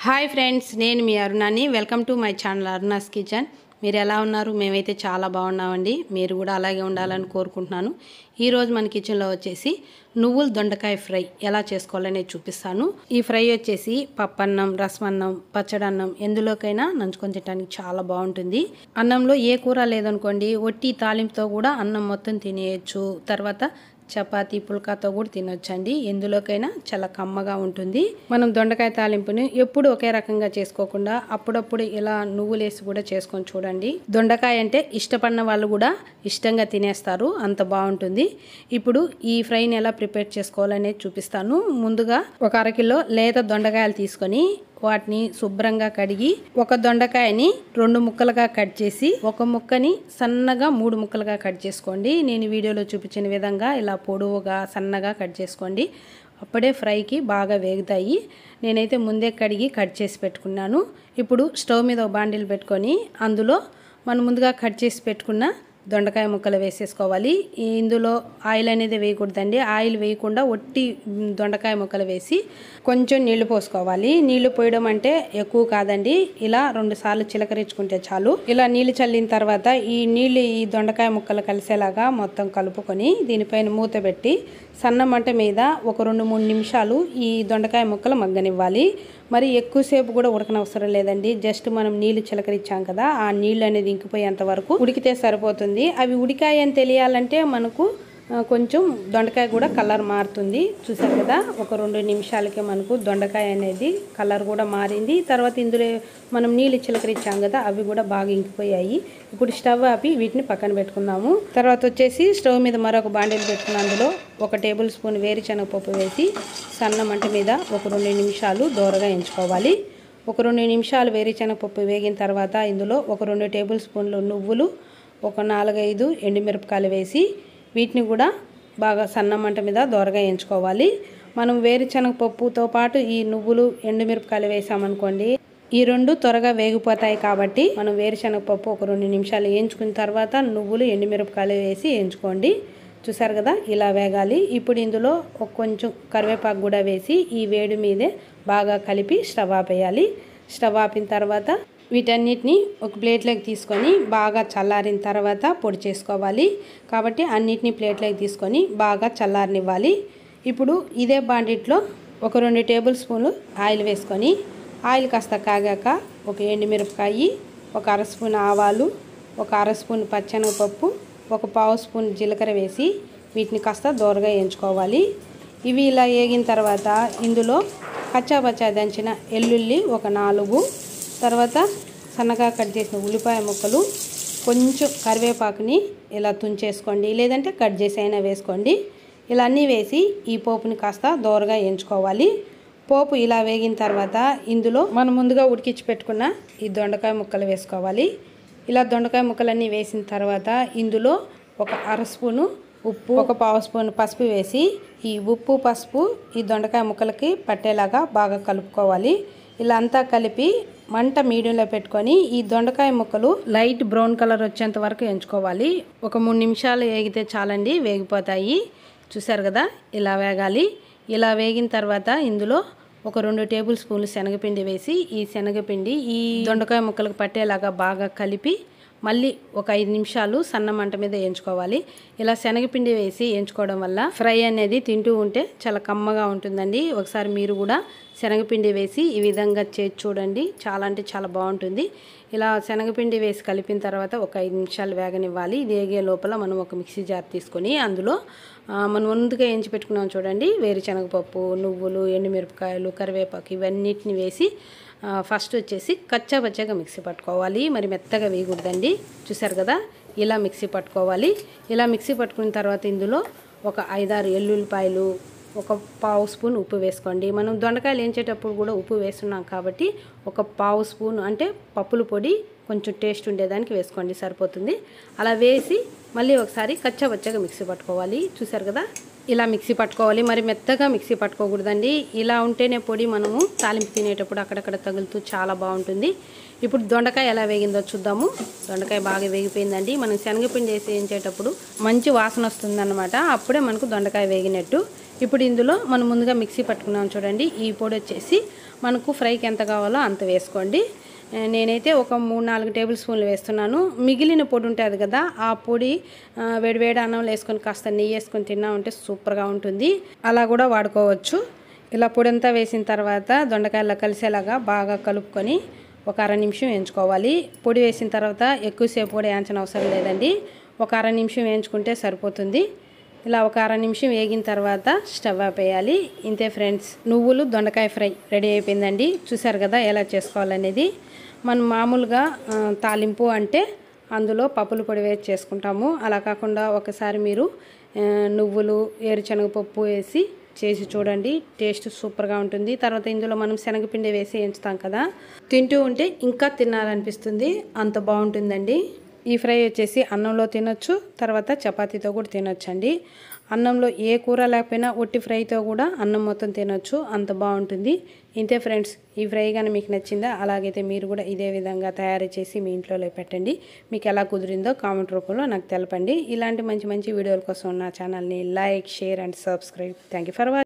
Hi friends, నేను మీ అరుణాని. Welcome to my channel Aruna's kitchen. మీరు ఎలా ఉన్నారు? మేమైతే చాలా బాగున్నామండి. మీరు కూడా అలాగే ఉండాలని కోరుకుంటున్నాను. ఈరోజు మన కిచెన్లో వచ్చేసి నువ్వుల దొండకాయ ఫ్రై ఎలా చేసుకోవాలనేది చూపిస్తాను. ఈ ఫ్రై వచ్చేసి పప్పన్నం, రసమన్నం, పచ్చడన్నం ఎందులోకైనా నంచుకొని తినడానికి చాలా బాగుంటుంది. అన్నంలో ఏ కూర లేదనుకోండి, ఒట్టి తాలింపుతో కూడా అన్నం మొత్తం తినేయచ్చు. తర్వాత చపాతీ పుల్కాతో కూడా తినొచ్చండి. ఎందులోకైనా చాలా కమ్మగా ఉంటుంది. మనం దొండకాయ తాలింపుని ఎప్పుడు ఒకే రకంగా చేసుకోకుండా అప్పుడప్పుడు ఇలా నువ్వులేసి కూడా చేసుకొని చూడండి. దొండకాయ అంటే ఇష్టపడిన వాళ్ళు కూడా ఇష్టంగా తినేస్తారు, అంత బాగుంటుంది. ఇప్పుడు ఈ ఫ్రైని ఎలా ప్రిపేర్ చేసుకోవాలనేది చూపిస్తాను. ముందుగా ఒక అరకిలో లేత దొండకాయలు తీసుకొని వాటిని శుభ్రంగా కడిగి ఒక దొండకాయని 2 ముక్కలుగా కట్ చేసి ఒక ముక్కని సన్నగా 3 ముక్కలుగా కట్ చేసుకోండి. నేను వీడియోలో చూపించిన విధంగా ఇలా పొడవుగా సన్నగా కట్ చేసుకోండి. అప్పుడే ఫ్రైకి బాగా వేగుతాయి. నేనైతే ముందే కడిగి కట్ చేసి పెట్టుకున్నాను. ఇప్పుడు స్టవ్ మీద ఒక బాండిల్ పెట్టుకొని అందులో మనం ముందుగా కట్ చేసి పెట్టుకున్న దొండకాయ ముక్కలు వేసేసుకోవాలి. ఇందులో ఆయిల్ అనేది వేయకూడదండి. ఆయిల్ వేయకుండా ఒట్టి దొండకాయ ముక్కలు వేసి కొంచెం నీళ్లు పోసుకోవాలి. నీళ్లు పోయడం అంటే ఎక్కువ కాదండి, ఇలా 2 సార్లు చిలకరించుకుంటే చాలు. ఇలా నీళ్లు చల్లిన తర్వాత ఈ నీళ్లు ఈ దొండకాయ ముక్కలు కలిసేలాగా మొత్తం కలుపుకొని దీనిపైన మూత పెట్టి సన్న మంట మీద ఒక 2-3 నిమిషాలు ఈ దొండకాయ ముక్కలు మగ్గనివ్వాలి. మరి ఎక్కువసేపు కూడా ఉడకనవసరం లేదండి. జస్ట్ మనం నీళ్లు చిలకరించాం కదా, ఆ నీళ్లు అనేది ఇంకిపోయేంత వరకు ఉడికితే సరిపోతుంది. అవి ఉడికాయని తెలియాలంటే మనకు కొంచెం దొండకాయ కూడా కలర్ మారుతుంది. చూసారు కదా, ఒక 2 నిమిషాలకే మనకు దొండకాయ అనేది కలర్ కూడా మారింది. తర్వాత ఇందులో మనం నీళ్ళు చిలకరించాం కదా, అవి కూడా బాగా ఇంకిపోయాయి. ఇప్పుడు స్టవ్ ఆపి వీటిని పక్కన పెట్టుకుందాము. తర్వాత వచ్చేసి స్టవ్ మీద మరొక బాండీలు పెట్టుకున్న అందులో 1 టేబుల్ స్పూన్ వేరుశనగపప్పు వేసి సన్న మంట మీద ఒక 2 నిమిషాలు దోరగా ఎంచుకోవాలి. ఒక 2 నిమిషాలు వేరుశనగపప్పు వేగిన తర్వాత ఇందులో ఒక 2 టేబుల్ స్పూన్లు నువ్వులు, ఒక 4-5 ఎండుమిరపకాయలు వేసి వీటిని కూడా బాగా సన్న మంట మీద దోరగా ఎంచుకోవాలి. మనం వేరుశనగపప్పుతో పాటు ఈ నువ్వులు, ఎండుమిరపకాయలు వేసామనుకోండి, ఈ 2 త్వరగా వేగిపోతాయి. కాబట్టి మనం వేరుశనగపప్పు ఒక 2 నిమిషాలు వేయించుకున్న తర్వాత నువ్వులు, ఎండుమిరపకాయలు వేసి వేయించుకోండి. చూసారు కదా, ఇలా వేగాలి. ఇప్పుడు ఇందులో కొంచెం కరివేపాకు కూడా వేసి ఈ వేడి మీదే బాగా కలిపి స్టవ్ ఆపేయాలి. స్టవ్ ఆపిన తర్వాత వీటన్నిటిని ఒక ప్లేట్లోకి తీసుకొని బాగా చల్లారిన తర్వాత పొడి చేసుకోవాలి. కాబట్టి అన్నిటినీ ప్లేట్లోకి తీసుకొని బాగా చల్లారనివ్వాలి. ఇప్పుడు ఇదే బాండిట్లో ఒక 2 టేబుల్ స్పూన్లు ఆయిల్ వేసుకొని ఆయిల్ కాస్త కాగాక ఒక ఎండుమిరపకాయ, ఒక 1/2 స్పూన్ ఆవాలు, ఒక 1/2 స్పూన్ పచ్చెనగపప్పు, ఒక 1/2 స్పూన్ జీలకర్ర వేసి వీటిని కాస్త దోరగా వేయించుకోవాలి. ఇవి ఇలా వేగిన తర్వాత ఇందులో కచ్చాపచ్చా దంచిన ఎల్లుల్లి ఒక 4, తర్వాత సన్నగా కట్ చేసిన ఉల్లిపాయ ముక్కలు, కొంచెం కరివేపాకుని ఇలా తుంచేసుకోండి, లేదంటే కట్ చేసి అయినా వేసుకోండి. ఇలా అన్నీ వేసి ఈ పోపుని కాస్త దోరగా వేయించుకోవాలి. పోపు ఇలా వేగిన తర్వాత ఇందులో మనం ముందుగా ఉడికించి పెట్టుకున్న ఈ దొండకాయ ముక్కలు వేసుకోవాలి. ఇలా దొండకాయ ముక్కలన్నీ వేసిన తర్వాత ఇందులో ఒక 1/2 స్పూను ఉప్పు, ఒక 1/2 స్పూన్ పసుపు వేసి ఈ ఉప్పు పసుపు ఈ దొండకాయ ముక్కలకి పట్టేలాగా బాగా కలుపుకోవాలి. ఇలా అంతా కలిపి మంట మీడియంలో పెట్టుకొని ఈ దొండకాయ ముక్కలు లైట్ బ్రౌన్ కలర్ వచ్చేంత వరకు ఎంచుకోవాలి. ఒక 3 నిమిషాలు వేగితే చాలండి, వేగిపోతాయి. చూసారు కదా, ఇలా వేగాలి. ఇలా వేగిన తర్వాత ఇందులో ఒక 2 టేబుల్ స్పూన్లు శనగపిండి వేసి ఈ శనగపిండి ఈ దొండకాయ ముక్కలకు పట్టేలాగా బాగా కలిపి మళ్ళీ ఒక 5 నిమిషాలు సన్న మంట మీద వేయించుకోవాలి. ఇలా శనగపిండి వేసి వేయించుకోవడం వల్ల ఫ్రై అనేది తింటూ ఉంటే చాలా కమ్మగా ఉంటుందండి. ఒకసారి మీరు కూడా శనగపిండి వేసి ఈ విధంగా చేసి చూడండి, చాలా అంటే చాలా బాగుంటుంది. ఇలా శనగపిండి వేసి కలిపిన తర్వాత ఒక 5 నిమిషాలు వేగనివ్వాలి. ఇది వేగే లోపల మనం ఒక మిక్సీ జార్ తీసుకొని అందులో మనం ముందుగా వేయించి పెట్టుకున్నాం చూడండి, వేరుశనగపప్పు, నువ్వులు, ఎండుమిరపకాయలు, కరివేపాకు ఇవన్నిటిని వేసి ఫస్ట్ వచ్చేసి కచ్చాపచ్చాగా మిక్సీ పట్టుకోవాలి. మరి మెత్తగా వేయకూడదండి. చూసారు కదా, ఇలా మిక్సీ పట్టుకోవాలి. ఇలా మిక్సీ పట్టుకున్న తర్వాత ఇందులో ఒక 5-6 ఎల్లుల్లిపాయలు, ఒక 1/2 స్పూన్ ఉప్పు వేసుకోండి. మనం దొండకాయలు వేయించేటప్పుడు కూడా ఉప్పు వేస్తున్నాం కాబట్టి ఒక 1/2 స్పూన్ అంటే పప్పుల పొడి కొంచెం టేస్ట్ ఉండేదానికి వేసుకోండి, సరిపోతుంది. అలా వేసి మళ్ళీ ఒకసారి కచ్చాపచ్చాగా మిక్సీ పట్టుకోవాలి. చూసారు కదా, ఇలా మిక్సీ పట్టుకోవాలి. మరి మెత్తగా మిక్సీ పట్టుకోకూడదండి. ఇలా ఉంటేనే పొడి మనము తాలింపు తినేటప్పుడు అక్కడక్కడ తగులుతూ చాలా బాగుంటుంది. ఇప్పుడు దొండకాయ ఎలా వేగిందో చూద్దాము. దొండకాయ బాగా వేగిపోయిందండి. మనం శనగపిండి వేసి వేయించేటప్పుడు మంచి వాసన వస్తుందన్నమాట, అప్పుడే మనకు దొండకాయ వేగినట్టు. ఇప్పుడు ఇందులో మనం ముందుగా మిక్సీ పట్టుకున్నాం చూడండి, ఈ పొడి వచ్చేసి మనకు ఫ్రైకి ఎంత కావాలో అంత వేసుకోండి. నేనైతే ఒక 3-4 టేబుల్ స్పూన్లు వేస్తున్నాను. మిగిలిన పొడి ఉంటుంది కదా, ఆ పొడి వేడివేడి అన్నంలో వేసుకొని కాస్త నెయ్యి వేసుకొని తిన్నామంటే సూపర్గా ఉంటుంది. అలా కూడా వాడుకోవచ్చు. ఇలా పొడి అంతా వేసిన తర్వాత దొండకాయల్లో కలిసేలాగా బాగా కలుపుకొని ఒక అర నిమిషం వేయించుకోవాలి. పొడి వేసిన తర్వాత ఎక్కువసేపు కూడా వేయించని అవసరం లేదండి, ఒక అర నిమిషం వేయించుకుంటే సరిపోతుంది. ఇలా ఒక అర నిమిషం వేగిన తర్వాత స్టవ్ ఆపేయాలి. ఇంతే ఫ్రెండ్స్, నువ్వులు దొండకాయ ఫ్రై రెడీ అయిపోయిందండి. చూసారు కదా ఎలా చేసుకోవాలనేది. మనం మామూలుగా తాలింపు అంటే అందులో పప్పుల పొడి వేసి చేసుకుంటాము. అలా కాకుండా ఒకసారి మీరు నువ్వులు వేరుశనగపప్పు వేసి చేసి చూడండి, టేస్ట్ సూపర్గా ఉంటుంది. తర్వాత ఇందులో మనం శనగపిండి వేసి వేయించుతాం కదా, తింటూ ఉంటే ఇంకా తినాలనిపిస్తుంది, అంత బాగుంటుందండి. ఈ ఫ్రై వచ్చేసి అన్నంలో తినొచ్చు, తర్వాత చపాతీతో కూడా తినొచ్చండి. అన్నంలో ఏ కూర లేకపోయినా ఒట్టి ఫ్రైతో కూడా అన్నం మొత్తం తినొచ్చు, అంత బాగుంటుంది. ఇంతే ఫ్రెండ్స్, ఈ ఫ్రై కానీ మీకు నచ్చిందా? అలాగైతే మీరు కూడా ఇదే విధంగా తయారు చేసి మీ ఇంట్లో పెట్టండి. మీకు ఎలా కుదిరిందో కామెంట్ రూపంలో నాకు తెలపండి. ఇలాంటి మంచి మంచి వీడియోల కోసం నా ఛానల్ని like, share and subscribe. Thank you for watching.